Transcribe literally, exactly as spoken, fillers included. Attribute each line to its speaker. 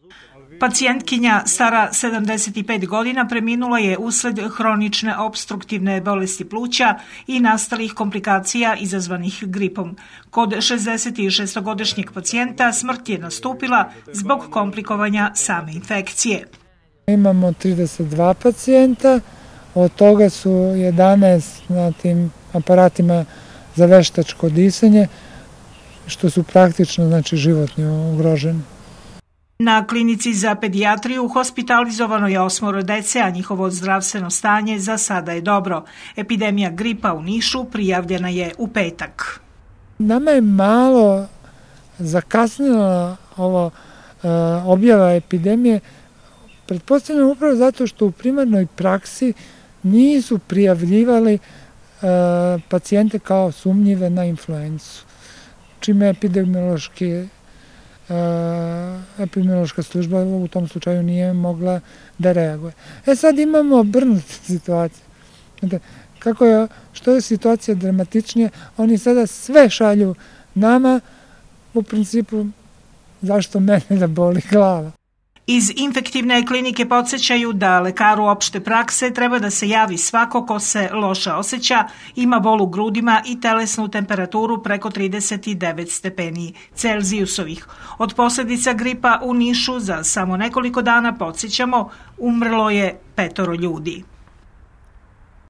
Speaker 1: Pacijentkinja stara sedamdeset pet godina preminula je usled hronične opstruktivne bolesti pluća i nastalih komplikacija izazvanih gripom. Kod šezdesetšestogodišnjeg pacijenta smrt je nastupila zbog komplikovanja same infekcije.
Speaker 2: Imamo trideset dva pacijenta, od toga su jedanaest na tim aparatima za veštačko disanje, što su praktično znači životno ugroženi.
Speaker 1: Na klinici za pedijatriju hospitalizovano je osmoro dece, a njihovo zdravstveno stanje za sada je dobro. Epidemija gripa u Nišu prijavljena je u petak.
Speaker 2: Nama je malo zakasnila ovo uh, objava epidemije, pretpostavljam upravo zato što u primarnoj praksi nisu prijavljivali uh, pacijente kao sumnjive na influencu, čime epidemiološki epidemiološka služba u tom slučaju nije mogla da reaguje. E sad imamo obrnutu situaciju. Kako je, što je situacija dramatičnija, oni sada sve šalju nama, u principu zašto mene da boli glava.
Speaker 1: Iz infektivne klinike podsjećaju da lekaru opšte prakse treba da se javi svako ko se loše osjeća, ima bol u grudima i telesnu temperaturu preko trideset devet stepeni Celzijusovih. Od posljedica gripa u Nišu za samo nekoliko dana, podsjećamo, umrlo je petoro ljudi.